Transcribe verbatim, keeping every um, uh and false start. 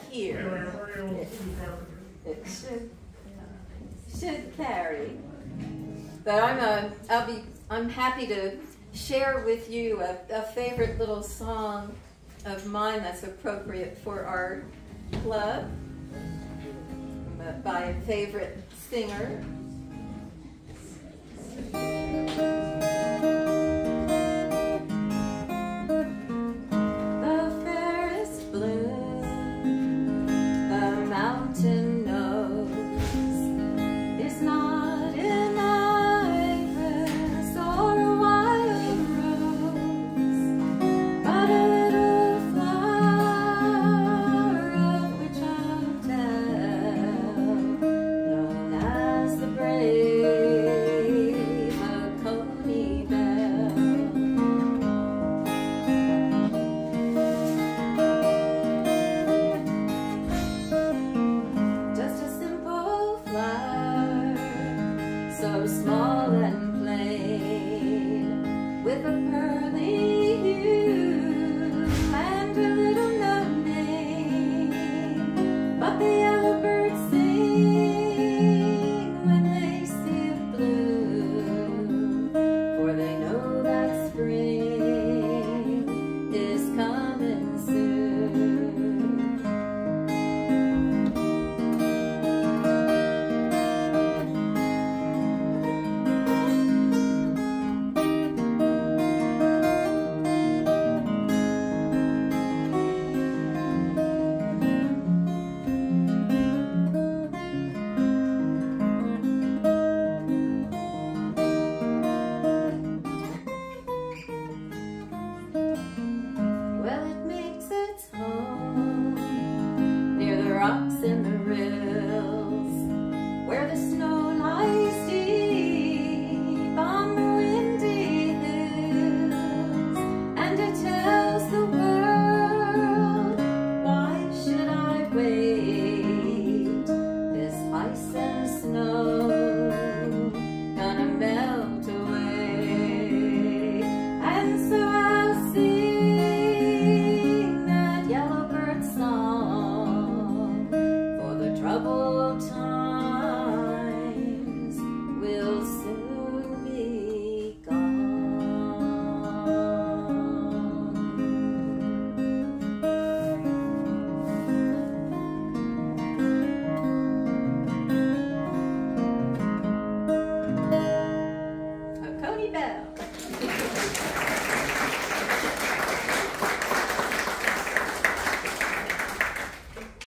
here. It, it should, should carry. But I'm a, I'll be, I'm happy to share with you a, a favorite little song of mine that's appropriate for our club by a favorite singer.